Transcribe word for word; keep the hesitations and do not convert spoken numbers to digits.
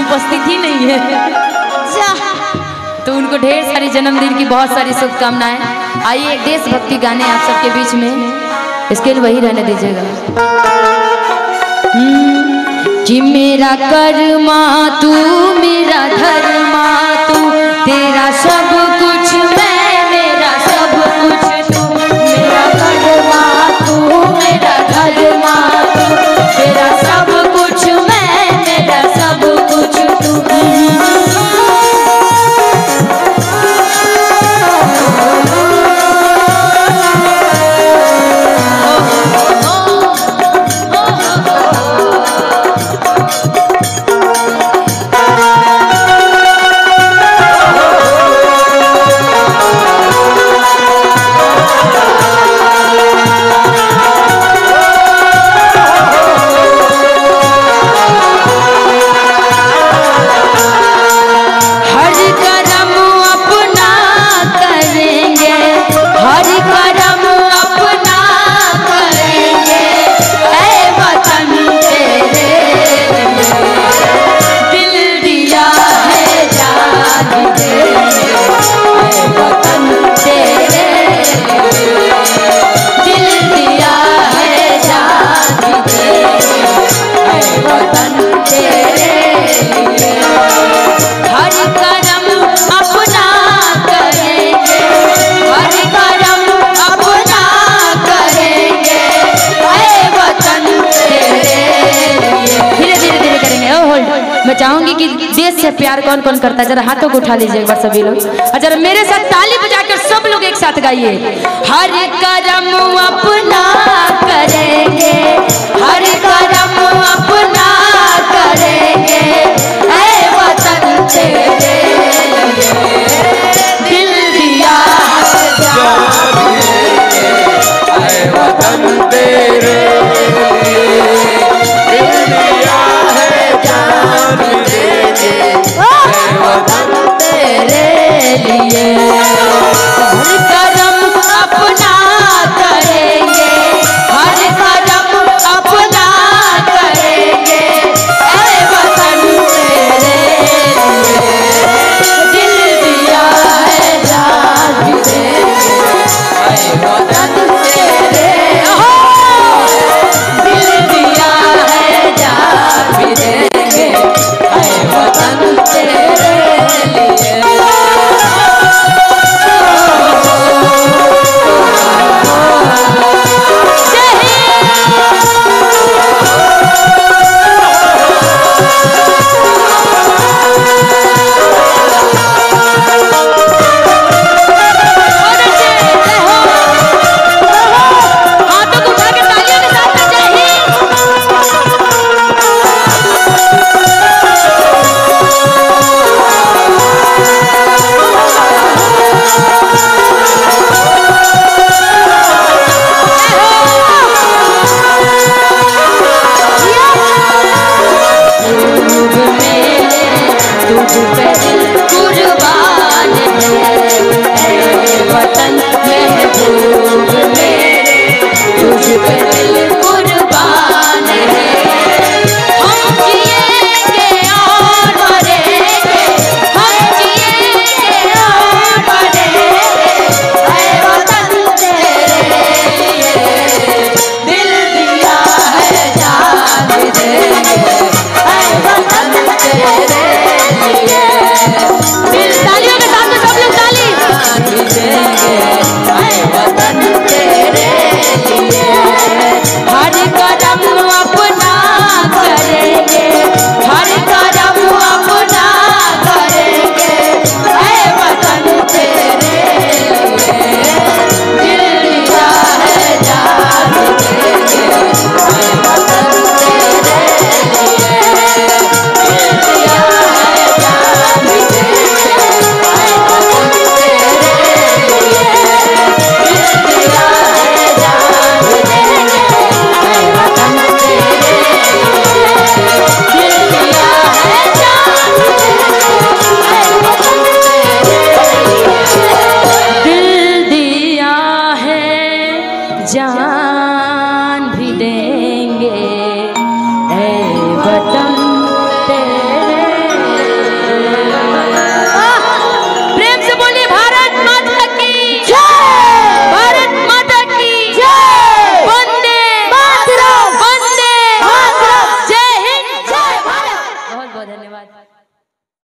उपस्थित ही नहीं है, तो उनको ढेर सारी जन्मदिन की बहुत सारी शुभकामनाएं। आइए एक देशभक्ति गाने आप सबके बीच में, इसके लिए वही रहने दीजिएगा। कि मेरा कर्मा तू मेरा धर्मा तू, तेरा सब कुछ मैं मेरा सब कुछ तू, मेरा कर्मा तू मेरा धर्मा तू, तेरा सब कुछ मैं मेरा सब कुछ तू। मैं चाहूंगी कि देश से प्यार कौन कौन करता है, जरा हाथों को उठा लीजिए एक बार सभी लोग, और जरा मेरे साथ ताली बजाकर सब लोग एक साथ गाइए। हर करम अपना करेंगे, हर करम अपना करेंगे, ऐ वतन तेरे दिल दिया ऐ वतन तेरे जान भी देंगे ऐ वतन।